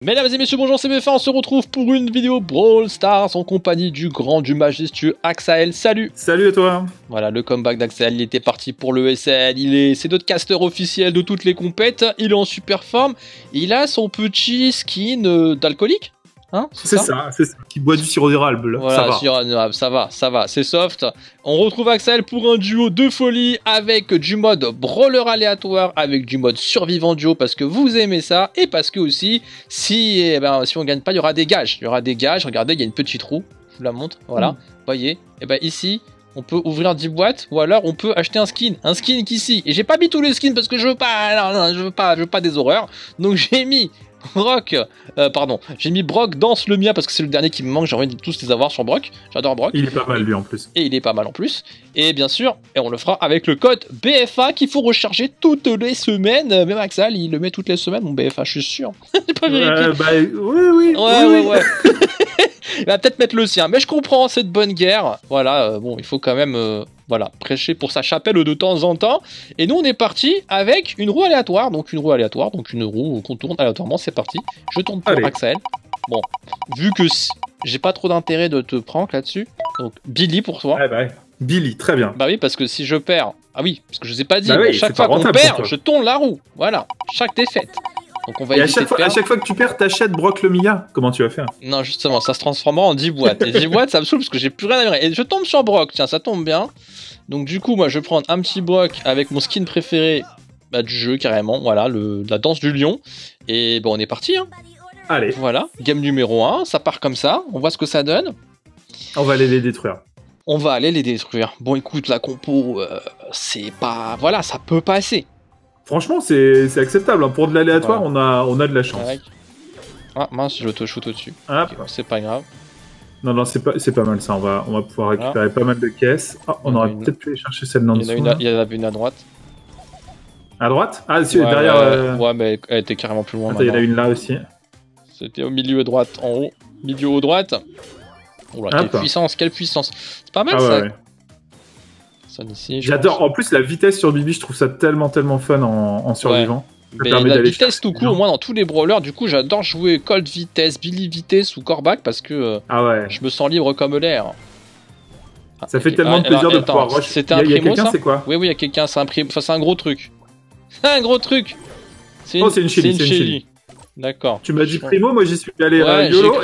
Mesdames et messieurs, bonjour, c'est BFA, on se retrouve pour une vidéo Brawl Stars en compagnie du grand, du majestueux Axael. Salut! Salut à toi! Voilà, le comeback d'Axael, il était parti pour le SL, c'est notre caster officiel de toutes les compètes, il est en super forme, il a son petit skin d'alcoolique. Hein, c'est ça, qui boit du sirop d'érable. Voilà, ça va, c'est soft. On retrouve Axael pour un duo de folie avec du mode brawler aléatoire, avec du mode survivant duo parce que vous aimez ça et parce que aussi, si on gagne pas, il y aura des gages. Il y aura des gages, regardez, il y a une petite roue, je vous la montre, voilà, voyez, et ben ici, on peut ouvrir 10 boîtes ou alors on peut acheter un skin qu'ici. Et j'ai pas mis tous les skins parce que je veux pas, non, je veux pas des horreurs, donc j'ai mis Brock, j'ai mis Brock dans le mien parce que c'est le dernier qui me manque, j'ai envie de tous les avoir sur Brock, j'adore Brock. Il est pas mal lui en plus. Et il est pas mal en plus. Et bien sûr, on le fera avec le code BFA qu'il faut recharger toutes les semaines. Même Axel, il le met toutes les semaines, mon BFA, je suis sûr. J'ai pas vérifié. Oui. Ouais. Il va peut-être mettre le sien, mais je comprends cette bonne guerre. Voilà, bon, il faut quand même prêcher pour sa chapelle de temps en temps. Et nous, on est parti avec une roue aléatoire. Donc une roue qu'on tourne aléatoirement, c'est parti. Je tourne pour Axael. Bon, vu que j'ai pas trop d'intérêt de te prank là-dessus, donc Billy pour toi. Billy, très bien. Bah oui, parce que si je perds... Ah oui, parce que je vous ai pas dit, chaque fois qu'on perd, je tourne la roue. Voilà, chaque défaite. Donc on va à chaque fois que tu perds, t'achètes Brock le Mia. Comment tu vas faire? Non, justement, ça se transformera en 10 boîtes. Et 10 boîtes, ça me saoule parce que j'ai plus rien à virer. Et je tombe sur Brock, tiens, ça tombe bien. Donc du coup, moi, je vais prendre un petit Brock avec mon skin préféré du jeu, carrément. Voilà, la danse du lion. Et bon, on est parti, hein. Allez. Voilà, game numéro 1, ça part comme ça. On voit ce que ça donne. On va aller les détruire. On va aller les détruire. Bon, écoute, la compo, c'est pas... Voilà, ça peut passer. Franchement, c'est acceptable. Pour de l'aléatoire, on a de la chance. Ah mince, je te shoot au-dessus. Okay, bon, c'est pas grave. Non, c'est pas mal ça. On va pouvoir récupérer pas mal de caisses. Ah, on aurait peut-être pu aller chercher celle d'en dessous. Il y en avait une à droite. À droite? Ah, c'est derrière. Ouais, mais elle était carrément plus loin. Attends, il y en a une là aussi. C'était au milieu à droite, en haut. Milieu haut droite. Oh là, quelle puissance. C'est pas mal ça. Ouais. J'adore. En plus, la vitesse sur Bibi, je trouve ça tellement fun en survivant. Mais la vitesse tout court, moi dans tous les brawlers, du coup j'adore jouer Colt vitesse, Billy vitesse ou Corbac parce que je me sens libre comme l'air. Ça fait tellement de plaisir de pouvoir rush. C'était un primo ça? C'est quoi? Oui, il y a quelqu'un, c'est un primo, enfin c'est un gros truc. C'est un gros truc. C'est une Shelly. D'accord. Tu m'as dit primo, moi j'y suis allé YOLO.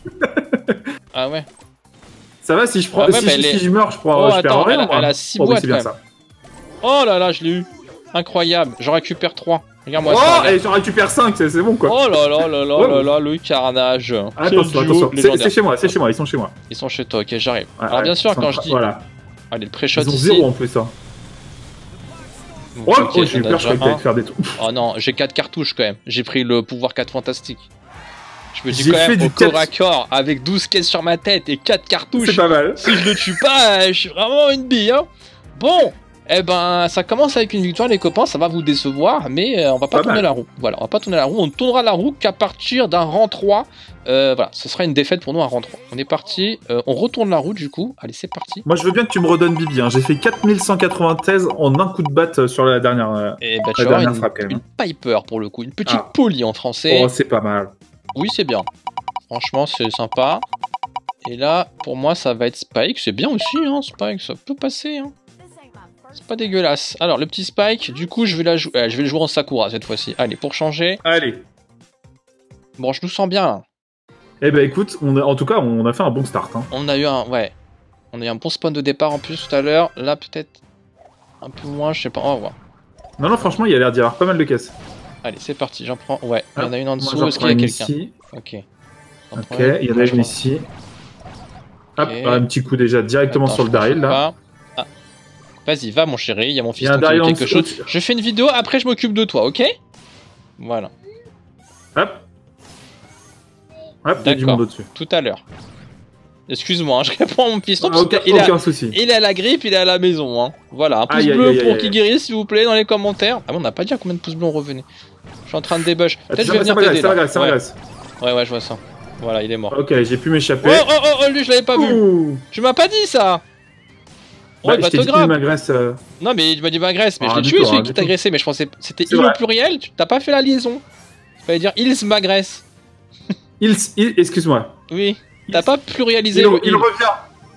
Ah ouais. Ça va si je prends, si je meurs, je perds rien. Elle a 6 boîtes quand même. Oh là là, je l'ai eu. Incroyable, j'en récupère 3. Regarde-moi ça. Et j'en récupère 5, c'est bon quoi. Oh là là, le carnage. Attention, c'est chez moi, ils sont chez moi. Ils sont chez toi, ok, j'arrive. Alors bien sûr, quand je dis... Voilà. Allez, le pré-shot ici. Ils ont 0 en plus, ça. J'ai eu peur, je croyais que t'allais faire des trucs. Oh non, j'ai 4 cartouches quand même. J'ai pris le pouvoir 4 fantastique. Je me dis quand même au corps à corps avec 12 caisses sur ma tête et 4 cartouches. C'est pas mal. Si je le tue pas, je suis vraiment une bille, hein. Bon, eh ben, ça commence avec une victoire, les copains, ça va vous décevoir, mais on va pas tourner la roue. Voilà, on va pas tourner la roue, on tournera la roue qu'à partir d'un rang 3. Voilà, ce sera une défaite pour nous, un rang 3. On est parti, on retourne la roue du coup. Allez, c'est parti. Moi, je veux bien que tu me redonnes Bibi, hein. J'ai fait 4193 en un coup de batte sur la dernière, et bah, tu vois, une Piper pour le coup, une petite poly en français. Oh, c'est pas mal. Oui, c'est bien. Franchement, c'est sympa. Et là, pour moi, ça va être Spike. C'est bien aussi, hein, Spike. Ça peut passer, hein. C'est pas dégueulasse. Alors, le petit Spike, du coup, je vais le jouer en Sakura cette fois-ci. Allez, pour changer. Allez. Bon, je nous sens bien, là. Eh ben, écoute, en tout cas, on a fait un bon start. Hein. On a eu un bon spawn de départ en plus tout à l'heure. Là, peut-être un peu moins, je sais pas. On va voir. Non, franchement, il y a l'air d'y avoir pas mal de caisses. Allez, c'est parti, j'en prends. Ouais, il y en a une en dessous. Est-ce qu'il y a quelqu'un? Ok. Ok, il y en a une ici. Hop, un petit coup déjà directement sur le baril là. Vas-y, va mon chéri, il y a mon fils qui veut quelque chose. Je fais une vidéo, après je m'occupe de toi, ok? Voilà. Hop, il y a du monde au-dessus. Tout à l'heure. Excuse-moi, je réponds à mon piston. Aucun souci. Il est à la grippe, il est à la maison. Hein. Voilà, un pouce bleu pour qu'il guérisse, s'il vous plaît, dans les commentaires. Ah bon, on n'a pas dit à combien de pouces bleus on revenait. Je suis en train de débush. Peut-être je vais venir t'aider là. Ouais, je vois ça. Voilà, il est mort. Ok, j'ai pu m'échapper. Oh, lui, je l'avais pas vu. Tu m'as pas dit ça. Ouais, il te m'agresse. Non, mais il m'a dit m'agresse, mais je l'ai tué celui qui t'agressait, mais je pensais c'était il au pluriel, t'as pas fait la liaison. Fallait dire ils m'agresse. Excuse-moi. Oui. T'as pas pluralisé Il le il. revient.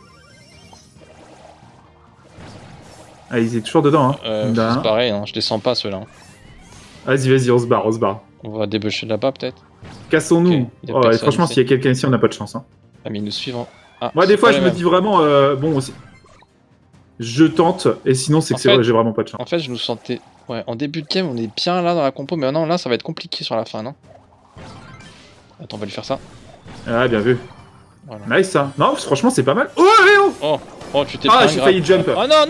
Ah, il est toujours dedans, hein. C'est pareil, hein, je descends pas ceux-là. Vas-y, on se barre. On va déboucher là-bas peut-être. Cassons-nous. Ok, y a personne franchement, ici. s'il y a quelqu'un ici, on n'a pas de chance. Hein. Ah, mais ils nous suivent. Ah, Moi, des c'est fois, pas je les me mêmes. dis vraiment, bon, aussi. Je tente, et sinon, c'est En que fait- j'ai vraiment pas de chance. En fait, je nous sentais. Ouais, en début de game, on est bien là dans la compo, mais maintenant là, ça va être compliqué sur la fin, non? Attends, on va lui faire ça. Ah, bien vu. Voilà. Nice, ça. Non, franchement, c'est pas mal. Oh, allez, oh. Oh, tu t'es Ah, pris un j'ai grab. failli jump. Oh non,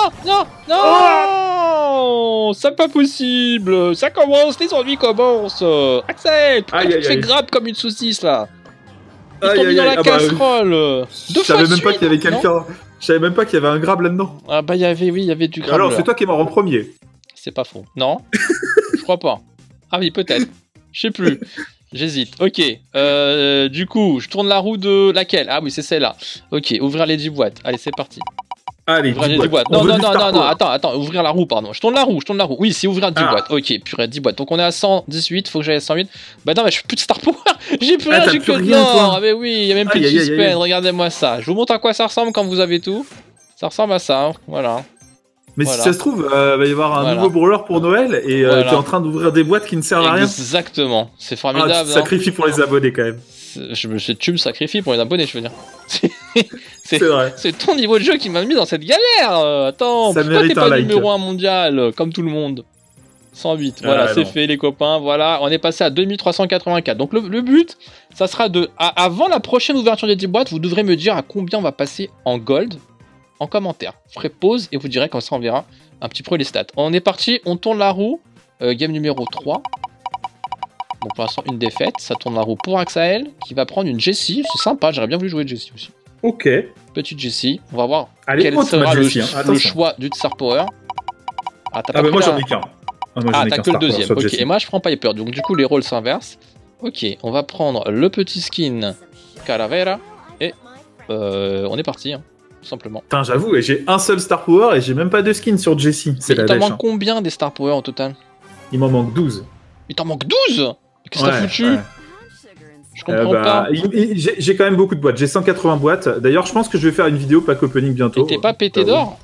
non, c'est pas possible. Ça commence, les ennuis commencent. Axel, pourquoi Aïe, tu aïe, te fais aïe. grab comme une saucisse là? Ils Aïe, t'ont mis aïe, dans aïe. la Ah bah, casserole. Je Deux fois savais de même pas suite, qu'il y avait non? quelqu'un. Je savais même pas qu'il y avait un grab là-dedans. Ah bah il y avait du grab. Alors, là. c'est toi qui es mort en premier. C'est pas faux. Non, je crois pas. Ah oui, peut-être. Je sais plus. J'hésite. Ok. Du coup, je tourne la roue de laquelle? Ah oui, c'est celle-là. Ok, ouvrir les 10 boîtes. Allez, c'est parti. Allez, Ouvrir les 10 dis-moi. boîtes. On Non, veut non, du non, Star non, non, Power. attends, ouvrir la roue, pardon. Je tourne la roue. Oui, c'est ouvrir 10 Ah. boîtes. Ok, purée, 10 boîtes. Donc on est à 118, faut que j'aille à 108. Bah non, mais je suis plus de Star Power. J'ai plus Ah, rien, t'as j'ai plus que de rien, toi. l'or. Ah, mais oui, il y a même plus de Aïe, aïe, aïe, suspense. aïe. Regardez-moi ça. Je vous montre à quoi ça ressemble quand vous avez tout. Ça ressemble à ça, hein. Voilà. Mais Voilà. si ça se trouve, va y avoir un Voilà. nouveau brawler pour Noël et Voilà. t'es en train d'ouvrir des boîtes qui ne servent à rien. Exactement. C'est Ah, tu formidable. te hein. sacrifies pour les abonnés quand même. Tu me sacrifies pour les abonnés, je veux dire. C'est vrai. C'est ton niveau de jeu qui m'a mis dans cette galère. Attends, Ça pourquoi t'es mérite pas un like. numéro 1 mondial comme tout le monde? 108, voilà, Ah, c'est non. fait les copains, voilà, on est passé à 2384. Donc le but, ça sera avant la prochaine ouverture des 10 boîtes, vous devrez me dire à combien on va passer en gold en commentaire. Vous ferez pause et vous direz, comme ça on verra un petit peu les stats. On est parti, on tourne la roue, game numéro 3. Bon, pour l'instant, une défaite, ça tourne la roue pour Axael, qui va prendre une Jessie, c'est sympa, j'aurais bien voulu jouer Jessie aussi. Ok. Petite Jessie, on va voir Allez, quel haute, sera ma le Jessie, hein. le Attention. choix du Star Power. Ah, t'as pas Ah, bah pris moi la- j'en ai qu'un. Ah, moi, j'en ai t'as qu'un que le Star Power deuxième, sur ok, Jessie. et moi je prends Piper, donc du coup les rôles s'inversent. Ok, on va prendre le petit skin Calavera, et on est parti, hein, tout simplement. Putain, j'avoue, et j'ai un seul Star Power et j'ai même pas de skin sur Jessie. C'est Mais la il t'en dèche. manque Hein. combien des Star Power au total? Il m'en manque 12. Il t'en manque 12? Qu'est-ce que t'as Ouais, foutu? ouais. Je comprends pas. J'ai quand même beaucoup de boîtes. J'ai 180 boîtes. D'ailleurs, je pense que je vais faire une vidéo pack opening bientôt. Et t'es pas pété d'or?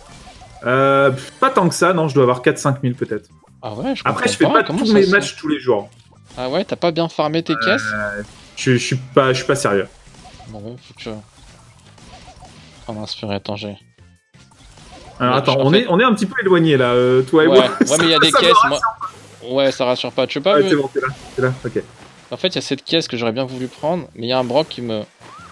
Pas tant que ça, non, je dois avoir 4-5 000 peut-être. Ah ouais, je comprends Après, je fais pas comment tous ça mes se- matchs tous les jours. Ah ouais, t'as pas bien farmé tes caisses? Je suis pas sérieux. Bon, faut que je... Oh mince, purée, attends, j'ai... Alors, Ouais, attends, en fait- on est un petit peu éloigné là, toi et Ouais, moi. ouais, mais il y a des Ça me caisses, rassure. moi... Ouais, ça rassure pas, tu sais pas... Ouais, me- c'est bon, t'es là, ok. En fait, il y a cette caisse que j'aurais bien voulu prendre, mais il y a un broc qui me...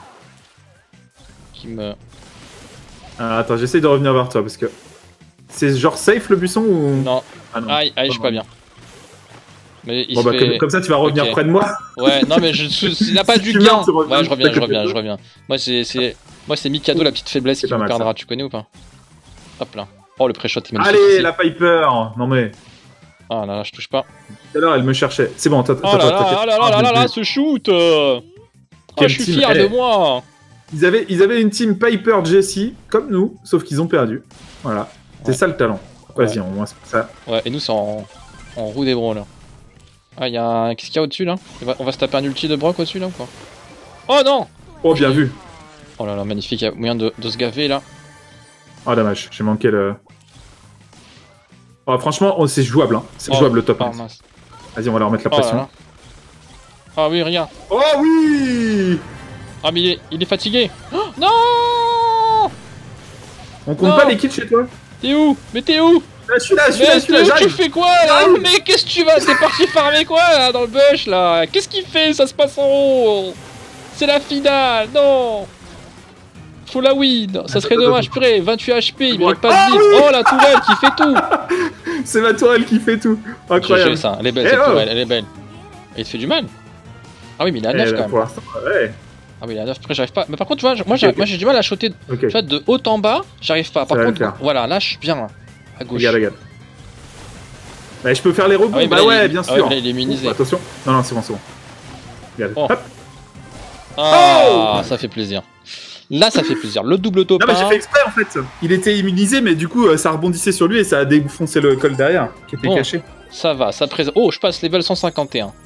Alors, attends, j'essaye de revenir vers toi parce que. C'est genre safe le buisson ou. Non, Ah non. aïe, je suis pas bien. Mais il Bon, se bah, fait... comme ça, tu vas revenir Ok. près de moi. Ouais, non mais il n'a pas Si du tu gain. meurs, tu reviens. Ouais, je reviens. T'inquiète. Moi c'est Mikado, la petite faiblesse C'est qui pas me mal, perdra, tu connais ou pas? Hop là. Oh le pré-shot est magnifique. Allez, ici. la Piper. Non mais. Ah là là, je touche pas. Tout à l'heure, elle me cherchait. C'est bon, Oh là là, oh là là là, ce shoot Oh, Quel je suis team, fier eh. de moi. Ils avaient une team Piper Jessie, comme nous, sauf qu'ils ont perdu. Voilà. C'est Ouais. ça le talent. Vas-y, Ouais. au moins c'est pour ça. Ouais, et nous c'est en roue des bros là. Ah, il y a un... Qu'est-ce qu'il y a au-dessus là? On va se taper un ulti de broc au-dessus là ou quoi? Oh non! Oh, bien vu. Oh là là, magnifique, il y a moyen de se gaver là. Oh, dommage, j'ai manqué le. Oh, franchement, c'est jouable, hein. C'est Oh, jouable le top. Oh hein. mince. Vas-y, on va leur mettre la Oh là pression. là. Ah oui, regarde. Oh oui! Ah mais il est fatigué. Oh, non! On compte Non. pas les kills chez toi? T'es où? Mais t'es où? Là, je suis là, Mais t'es où? Tu j'arrive. fais quoi là? J'arrive. Mais qu'est-ce que tu vas? T'es parti farmer quoi là dans le bush là? Qu'est-ce qu'il fait? Ça se passe en haut. C'est la finale. Non. Faut la win. Ça serait dommage. Purée, 28 HP. Il mérite pas de vivre. Oh la tourelle qui fait tout. C'est ma tourelle qui fait tout. Incroyable. GG, ça. Elle est belle Eh cette oh. tourelle. Elle est belle. Et il te fait du mal. Ah oui, mais il est à 9 Eh, quand là, même. pour l'instant, ouais. Ah oui, il est à 9. Après, j'arrive pas. Mais par contre, tu vois, moi j'ai du mal à shotter. Ok. Tu vois, de haut en bas, j'arrive pas. Par Ça va contre, le faire. voilà, là je suis bien. À gauche. Regarde. Bah, je peux faire les rebonds. Ah oui, mais bah là, ouais, il- bien ah ouais, sûr. mais là, il est immunisé. Ouh, attention. Non, c'est bon. Regarde. Oh. Hop. Ah, ça fait plaisir. Là, ça fait plaisir. Le double top Non, mais j'ai 1. fait exprès en fait. Il était immunisé, mais du coup, ça rebondissait sur lui et ça a défoncé le col derrière, qui était Bon. caché. Ça va, ça présente. Oh, je passe level 151.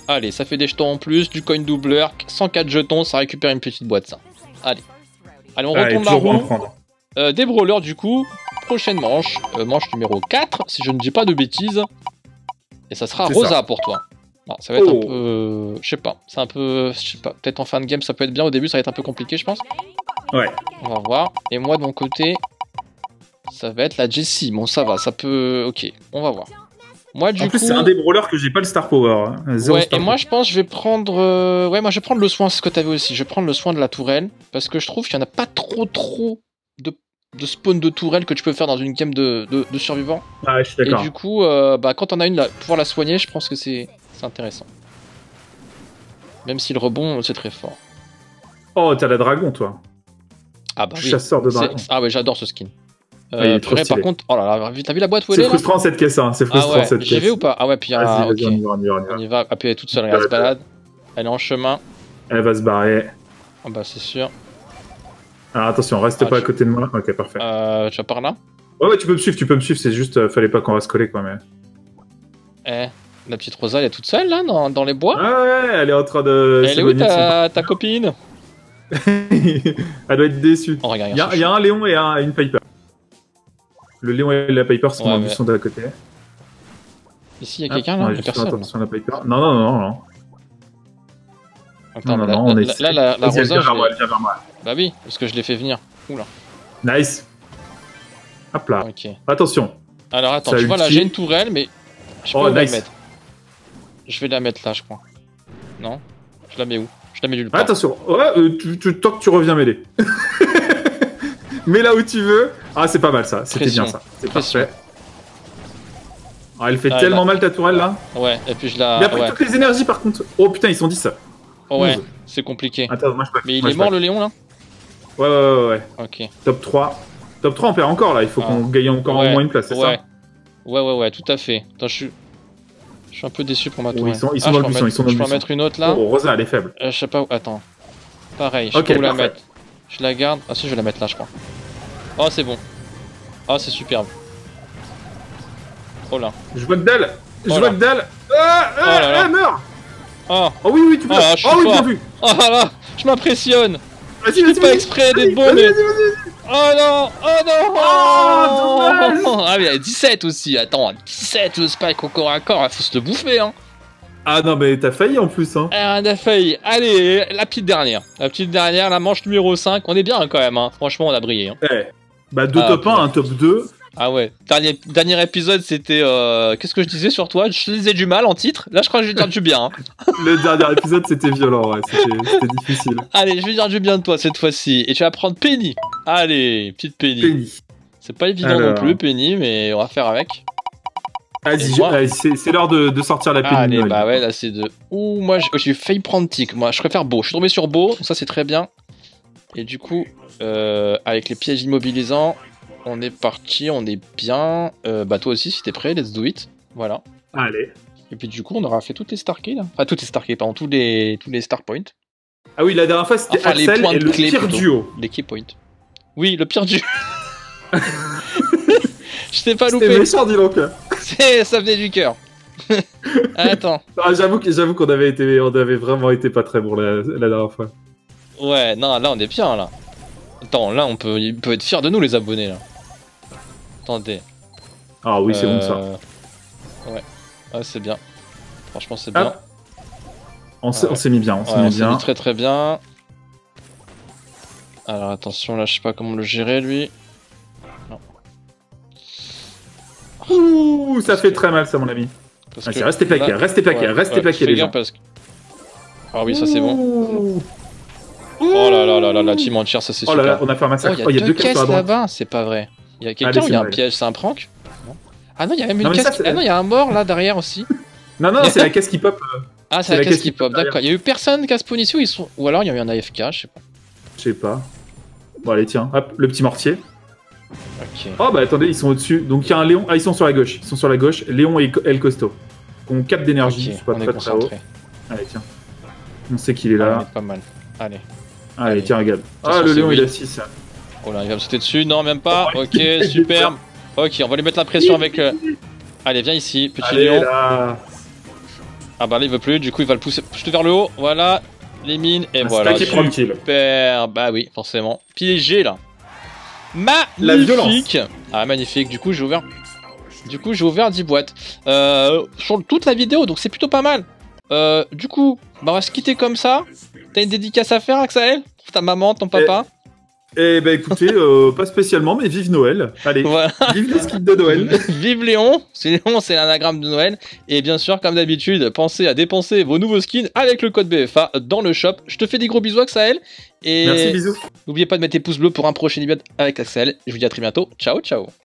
Allez, ça fait des jetons en plus, du coin doubleur, 104 jetons, ça récupère une petite boîte ça. Allez, on retourne la roue. Des brawlers du coup, prochaine manche, manche numéro 4, si je ne dis pas de bêtises. Et ça sera Rosa pour toi. Non, ça va être un peu... je sais pas, c'est un peu... Je sais pas, peut-être en fin de game ça peut être bien, au début ça va être un peu compliqué je pense. Ouais. On va voir. Et moi de mon côté, ça va être la Jessie. Bon ça va, ça peut... Ok, on va voir. Moi du coup... En plus c'est un des brawlers que j'ai pas le star power. Hein. Ouais, et moi je pense que je vais prendre... Ouais, moi je vais prendre le soin, c'est ce que t'avais aussi. Je vais prendre le soin de la tourelle, parce que je trouve qu'il n'y en a pas trop de spawn de tourelle que tu peux faire dans une game de survivants. Ah ouais, je suis d'accord. Et du coup, quand on a une là, pouvoir la soigner, je pense que c'est intéressant. Même si le rebond, c'est très fort. Oh, t'as la dragon, toi. Ah bah oui. Chasseur de dragon. Ah ouais, j'adore ce skin. Il est trop par contre, oh là là, t'as vu la boîte où elle est là? C'est frustrant cette caisse, hein. C'est frustrant cette caisse. J'y vais ou pas? Ah ouais, puis il y a... Ok. On y va. Ah, puis elle est toute seule, elle se balade. Elle est en chemin. Elle va se barrer. Ah bah c'est sûr. Alors attention, reste pas à côté de moi. Ok, parfait. Tu vas par là? Ouais, tu peux me suivre, c'est juste, fallait pas qu'on reste collé quoi, mais... La petite Rosa, elle est toute seule, là, dans les bois? Ah ouais, elle est en train de... Elle est où ta copine? Elle doit être déçue. Oh, regarde, il y a un Léon et une Piper. Le Léon et la Piper sont en mission de la côté. Ici, il y a quelqu'un, là? Il y a personne. Attention, la Piper. Non. Attends, non, la Rosa, elle vient vers moi. Bah oui, parce que je l'ai fait venir. Oula. Nice. Hop là. Ok. Attention. Alors attends, tu vois là, j'ai une tourelle, mais je peux la mettre. Je vais la mettre là, je crois. Non? Je la mets où? Je la mets nulle part. Attention. Ouais, tant que tu reviens mêler. Mets là où tu veux. Ah, c'est pas mal ça. C'était bien ça. C'est parfait. Ah, elle fait tellement mal ta tourelle là. Ouais, et puis je la... Il a pris toutes les énergies par contre. Oh putain, ils sont 10. Oh ouais, c'est compliqué. Attends, moi je peux. Mais il est mort le Léon là? Ouais. Ok. Top 3. Top 3 on perd encore là, il faut qu'on gagne encore au moins une place, c'est ça? Ouais, tout à fait. Attends, je suis un peu déçu pour ma tourelle. Ils sont dans le buisson, ils sont dans le buisson. Je peux en mettre une autre là? Oh, Rosa, elle est faible. Je sais pas où... Attends. Pareil, je sais pas où la mettre. Je la garde. Ah si, je vais la mettre là, je crois. Oh, c'est bon. Oh, c'est superbe. Oh là. Je vois que dalle. Ah, meurt. Oh oui, tu peux. Oh oui, bien vu. Oh là, je m'impressionne. Vas-y, je fais pas exprès d'être bon, mais... Oh non. Ah mais il y a 17 aussi. Attends, 17 le Spike au corps à corps, il faut se le bouffer, hein. Ah non, mais t'as failli en plus, hein. On a failli. Allez, la petite dernière. La manche numéro 5. On est bien quand même, hein. Franchement, on a brillé. Hein. Bah, 2 top 1, un top 2. Ah ouais. Dernier épisode, c'était... Qu'est-ce que je disais sur toi? Je disais du mal en titre. Là, je crois que je vais dire du bien. Hein. Le dernier épisode, c'était violent, ouais. C'était difficile. Allez, je vais dire du bien de toi cette fois-ci. Et tu vas prendre Penny. Allez, petite Penny. C'est pas évident non plus, Penny, mais on va faire avec. Vas-y, c'est l'heure de sortir la Penny. Allez, bah ouais, là c'est de... Ouh, moi j'ai failli prendre Tic. Moi, je préfère Beau. Je suis tombé sur Beau, ça c'est très bien. Et du coup, avec les pièges immobilisants... On est parti, on est bien. Bah toi aussi, si t'es prêt, let's do it. Voilà. Allez. Et puis du coup, on aura fait toutes les Starkeys là. Enfin, toutes les Starkeys, pardon, tous les Star Points. Ah oui, la dernière fois, c'était Axel et le pire duo. Les Key Points. Oui, le pire duo. Je t'ai pas loupé. C'était méchant, dis donc. Ça venait du cœur. Attends. J'avoue qu'on avait vraiment été pas très bon la dernière fois. Ouais, non, là on est bien là. Attends, là il peut être fier de nous les abonnés là. Attendez. Ah oui, c'est bon ça. Ouais, c'est bien. Franchement, c'est bien. On s'est mis bien, on s'est mis très très bien. Alors attention, là je sais pas comment le gérer lui. Non. Ouh, ça fait très mal ça mon ami. Restez plaqués les gens. Ah oui, ça c'est bon. Oh là là, la team entière, ça c'est super. Oh là là, on a fait un massacre. Il y a deux caisses là-bas, c'est pas vrai. Il y a quelqu'un ou il y a un piège, c'est un prank? Ah non, il y a même une caisse. Ah non, il y a un mort là derrière aussi. Non, c'est la caisse qui pop. Ah, c'est la caisse qui pop, d'accord. Il y a eu personne qui a spawn ici ou alors il y a eu un AFK, je sais pas. Bon, allez, tiens, hop, le petit mortier. Ok. Oh bah attendez, ils sont au-dessus. Donc il y a un Léon. Ah, ils sont sur la gauche. Léon et El Costo. On capte d'énergie, c'est pas très haut. Allez, tiens. On sait qu'il est là. On est pas mal. Allez, tiens, regarde. Ah, le Léon il a 6. Oh là, il va me sauter dessus. Non, même pas. Ok, superbe. Ok, on va lui mettre la pression avec. Allez, viens ici, petit Léon. Ah bah là il veut plus, du coup il va le pousser vers le haut, voilà, les mines, et voilà, qui prend le kill. Super, bah oui, forcément. Piégé là. Magnifique. La violence. Ah magnifique, du coup j'ai ouvert 10 boîtes. Sur toute la vidéo, donc c'est plutôt pas mal. Du coup, bah on va se quitter comme ça. T'as une dédicace à faire, Axel? Pour ta maman, ton papa? Eh ben écoutez, pas spécialement, mais vive Noël. Allez, voilà. Vive les skins de Noël. Vive Léon. Léon, c'est l'anagramme de Noël. Et bien sûr, comme d'habitude, pensez à dépenser vos nouveaux skins avec le code BFA dans le shop. Je te fais des gros bisous, Axel. Et merci, bisous. N'oubliez pas de mettre tes pouces bleus pour un prochain épisode avec Axel. Je vous dis à très bientôt. Ciao, ciao.